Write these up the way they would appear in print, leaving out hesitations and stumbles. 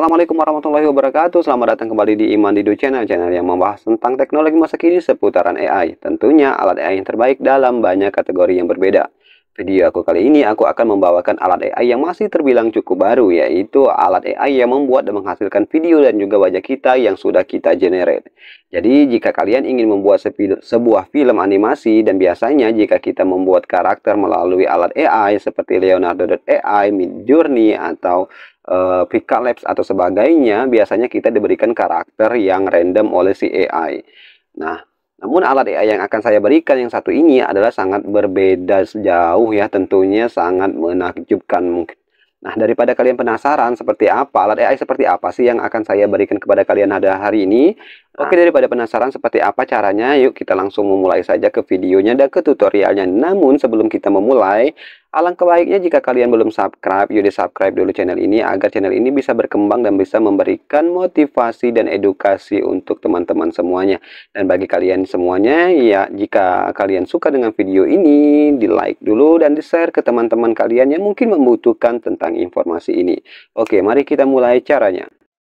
Assalamualaikum warahmatullahi wabarakatuh. Selamat datang kembali di Iman Dido Channel yang membahas tentang teknologi masa kini seputaran AI. Tentunya alat AI yang terbaik dalam banyak kategori yang berbeda. Video aku kali ini aku akan membawakan alat AI yang masih terbilang cukup baru, yaitu alat AI yang membuat dan menghasilkan video dan juga wajah kita yang sudah kita generate. Jadi jika kalian ingin membuat sebuah film animasi, dan biasanya jika kita membuat karakter melalui alat AI seperti Leonardo.ai, Midjourney atau Pika Labs atau sebagainya, biasanya kita diberikan karakter yang random oleh si AI. Nah, namun alat AI yang akan saya berikan yang satu ini adalah sangat berbeda jauh ya, tentunya sangat menakjubkan mungkin. Nah, daripada kalian penasaran seperti apa, alat AI seperti apa sih yang akan saya berikan kepada kalian pada hari ini? Oke, daripada penasaran seperti apa caranya, yuk kita langsung memulai saja ke videonya dan ke tutorialnya. Namun sebelum kita memulai, alangkah baiknya jika kalian belum subscribe, yuk di subscribe dulu channel ini agar channel ini bisa berkembang dan bisa memberikan motivasi dan edukasi untuk teman-teman semuanya. Dan bagi kalian semuanya, ya jika kalian suka dengan video ini, di like dulu dan di share ke teman-teman kalian yang mungkin membutuhkan tentang informasi ini. Oke, mari kita mulai caranya.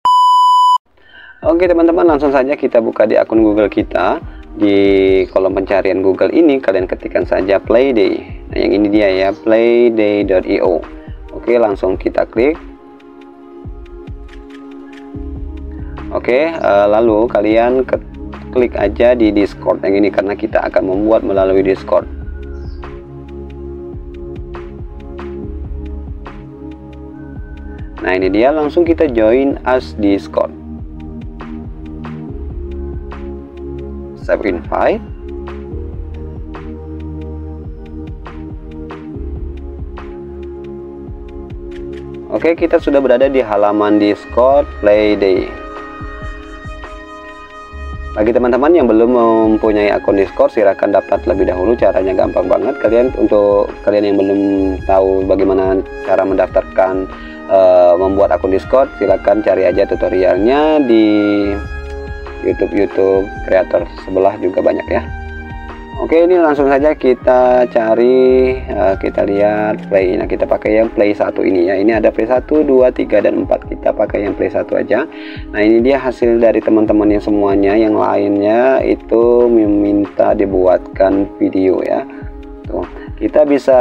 Oke teman-teman, langsung saja kita buka di akun Google kita. Di kolom pencarian Google ini kalian ketikkan saja Playday. Nah, yang ini dia ya, playday.io. Oke, langsung kita klik. Oke, lalu kalian klik aja di Discord yang ini karena kita akan membuat melalui Discord. Nah, ini dia, langsung kita join as Discord. Save invite. Oke, kita sudah berada di halaman Discord Playday. Bagi teman-teman yang belum mempunyai akun Discord, silahkan daftar terlebih dahulu. Caranya gampang banget. Untuk kalian yang belum tahu bagaimana cara mendaftarkan membuat akun Discord, silahkan cari aja tutorialnya di YouTube kreator sebelah juga banyak ya. Oke, ini langsung saja kita cari, kita lihat play. Nah, kita pakai yang play 1 ini ya. Ini ada play 1, 2, 3 dan 4. Kita pakai yang play 1 aja. Nah, ini dia hasil dari teman-teman yang semuanya. Yang lainnya itu meminta dibuatkan video ya. Tuh, kita bisa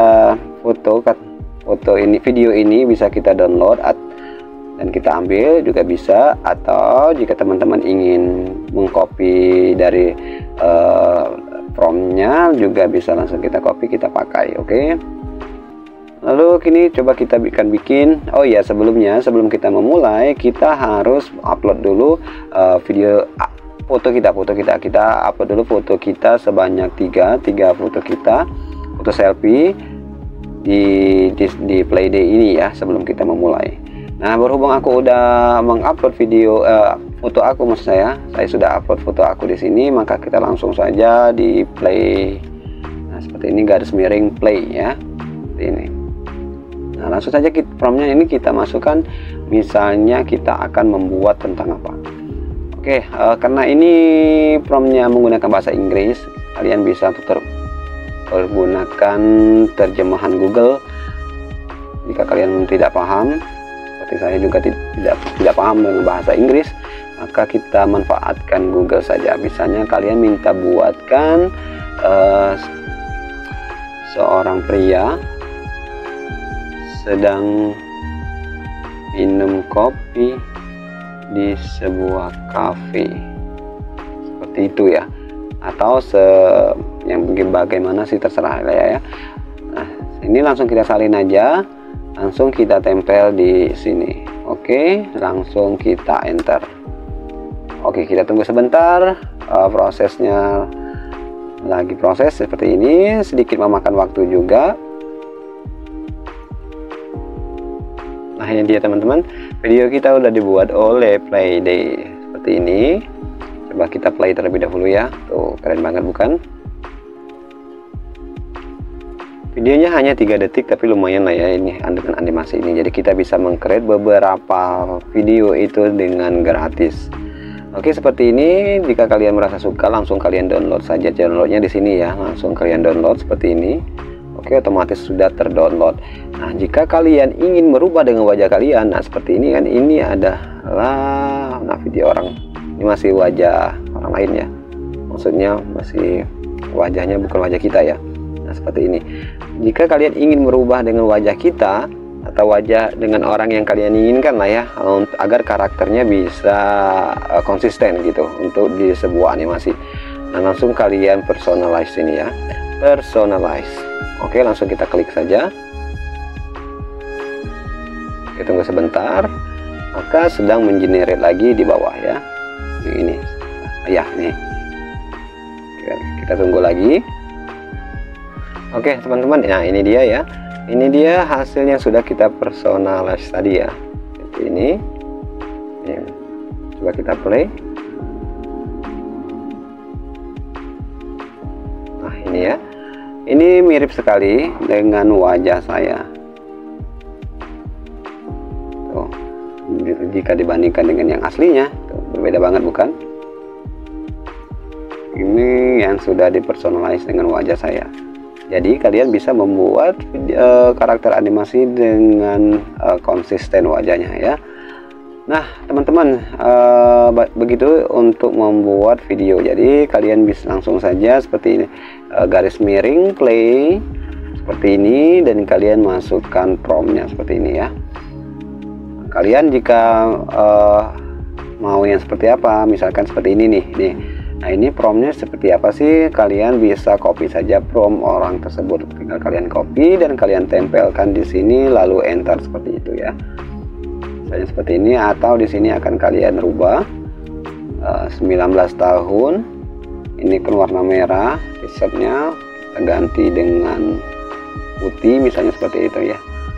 foto ini, video ini bisa kita download dan kita ambil juga bisa, atau jika teman-teman ingin mengcopy dari promnya juga bisa langsung kita copy, kita pakai. Oke, lalu kini coba kita bikin. Oh ya, sebelum kita memulai, kita harus upload dulu foto kita upload dulu foto kita sebanyak 3 foto kita, foto selfie di Playday ini ya, sebelum kita memulai. Nah, berhubung aku udah mengupload video foto aku, maksud saya sudah upload foto aku di sini, maka kita langsung saja di play. Nah, seperti ini, garis miring play ya, seperti ini. Nah, langsung saja promnya ini kita masukkan, misalnya kita akan membuat tentang apa. Oke, karena ini promnya menggunakan bahasa Inggris, kalian bisa menggunakan terjemahan Google jika kalian tidak paham. Saya juga tidak paham dengan bahasa Inggris, maka kita manfaatkan Google saja. Misalnya kalian minta buatkan seorang pria sedang minum kopi di sebuah kafe, seperti itu ya, atau yang bagaimana sih, terserah ya. Nah, ini langsung kita salin aja, langsung kita tempel di sini. Oke, langsung kita enter. Oke, kita tunggu sebentar, prosesnya lagi proses seperti ini, sedikit memakan waktu juga. Nah, ini dia teman-teman, video kita udah dibuat oleh Playday seperti ini. Coba kita play terlebih dahulu ya. Tuh, keren banget bukan? Videonya hanya 3 detik tapi lumayan lah ya ini dengan animasi ini. Jadi kita bisa meng-create beberapa video itu dengan gratis. Oke, seperti ini. Jika kalian merasa suka, langsung kalian download saja. Downloadnya di sini ya, langsung kalian download seperti ini. Oke, otomatis sudah terdownload. Nah, jika kalian ingin merubah dengan wajah kalian, nah seperti ini kan, ini adalah video orang, ini masih wajah orang lain ya, maksudnya masih wajahnya bukan wajah kita ya. Nah, seperti ini. Jika kalian ingin merubah dengan wajah kita atau wajah dengan orang yang kalian inginkan lah ya, agar karakternya bisa konsisten gitu untuk di sebuah animasi. Nah, langsung kalian personalize ini ya, personalize. Oke, langsung kita klik saja. Oke, tunggu sebentar, maka sedang mengenerate lagi di bawah ya, ini ya, nih. Oke, kita tunggu lagi. Oke teman-teman, nah ini dia ya, ini dia hasil yang sudah kita personalize tadi ya, seperti ini. Coba kita play. Nah ini ya, ini mirip sekali dengan wajah saya. Tuh, jika dibandingkan dengan yang aslinya, tuh, berbeda banget bukan? Ini yang sudah dipersonalize dengan wajah saya. Jadi kalian bisa membuat karakter animasi dengan konsisten wajahnya ya. Nah teman-teman, begitu untuk membuat video. Jadi kalian bisa langsung saja seperti ini, garis miring play seperti ini, dan kalian masukkan promptnya seperti ini ya. Kalian jika mau yang seperti apa, misalkan seperti ini nih. Nah ini promptnya seperti apa sih, kalian bisa copy saja prompt orang tersebut, tinggal kalian copy dan kalian tempelkan di sini lalu enter seperti itu ya. Misalnya seperti ini, atau di sini akan kalian rubah 19 tahun, ini kan warna merah, t-shirtnya kita ganti dengan putih misalnya seperti itu ya.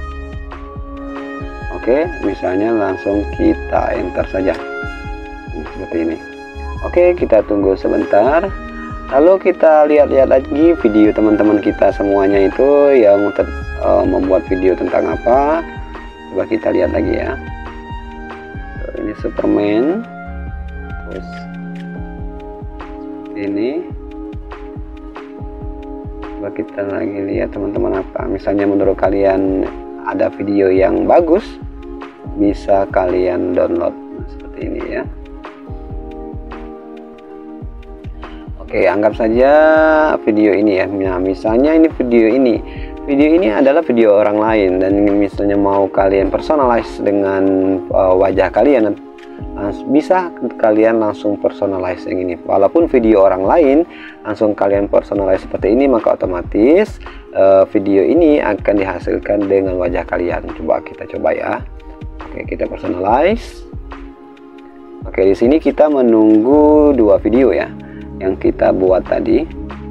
Oke, misalnya langsung kita enter saja seperti ini. Oke, kita tunggu sebentar, lalu kita lihat-lihat lagi video teman-teman kita semuanya itu yang membuat video tentang apa. Coba kita lihat lagi ya. Ini Superman, terus ini. Coba kita lagi lihat teman-teman apa, misalnya menurut kalian ada video yang bagus, bisa kalian download seperti ini ya. Oke, anggap saja video ini ya. Nah, misalnya ini video ini adalah video orang lain, dan misalnya mau kalian personalize dengan wajah kalian, bisa kalian langsung personalize yang ini. Walaupun video orang lain, langsung kalian personalize seperti ini, maka otomatis video ini akan dihasilkan dengan wajah kalian. Coba kita coba ya. Oke, kita personalize. Oke, di sini kita menunggu 2 video ya yang kita buat tadi.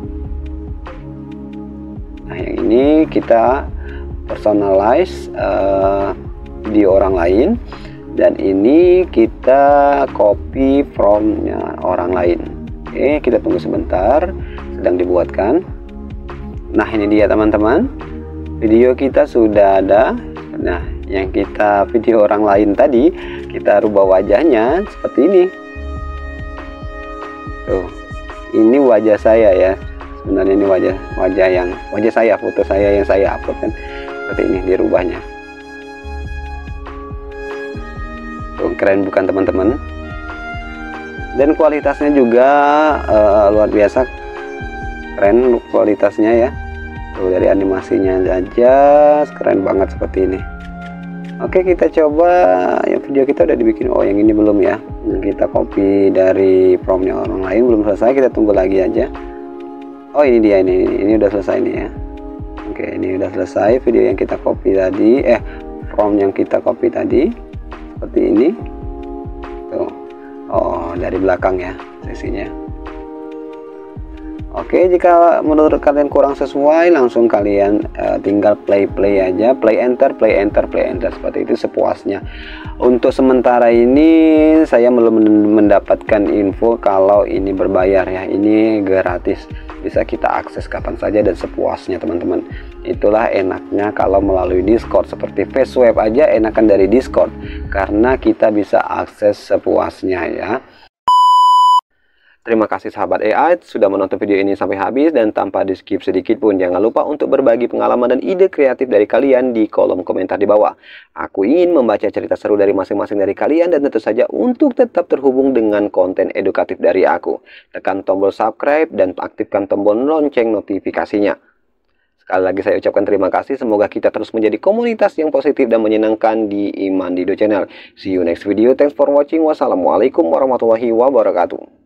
Nah yang ini kita personalize video orang lain, dan ini kita copy from orang lain. Oke, kita tunggu sebentar, sedang dibuatkan. Nah ini dia teman-teman, video kita sudah ada. Nah yang kita video orang lain tadi, kita rubah wajahnya seperti ini. Tuh, ini wajah saya ya, sebenarnya ini wajah saya, foto saya yang saya upload kan, seperti ini dirubahnya. Tuh, keren bukan teman-teman? Dan kualitasnya juga luar biasa keren kualitasnya ya. Tuh, dari animasinya aja keren banget seperti ini. Oke, kita coba ya, video kita udah dibikin. Oh yang ini belum ya, kita copy dari promptnya orang lain, belum selesai, kita tunggu lagi aja. Oh ini dia, ini udah selesai nih ya. Oke, ini udah selesai video yang kita copy tadi, prompt yang kita copy tadi seperti ini. Tuh, oh dari belakang ya sesinya. Oke, jika menurut kalian kurang sesuai, langsung kalian tinggal play aja, play enter seperti itu sepuasnya. Untuk sementara ini saya belum mendapatkan info kalau ini berbayar ya, ini gratis, bisa kita akses kapan saja dan sepuasnya teman-teman. Itulah enaknya kalau melalui Discord, seperti FaceWeb aja enakan dari Discord karena kita bisa akses sepuasnya ya. Terima kasih sahabat AI sudah menonton video ini sampai habis dan tanpa di skip sedikit pun. Jangan lupa untuk berbagi pengalaman dan ide kreatif dari kalian di kolom komentar di bawah. Aku ingin membaca cerita seru dari masing-masing dari kalian dan tentu saja untuk tetap terhubung dengan konten edukatif dari aku. Tekan tombol subscribe dan aktifkan tombol lonceng notifikasinya. Sekali lagi saya ucapkan terima kasih. Semoga kita terus menjadi komunitas yang positif dan menyenangkan di Iman Dido Channel. See you next video. Thanks for watching. Wassalamualaikum warahmatullahi wabarakatuh.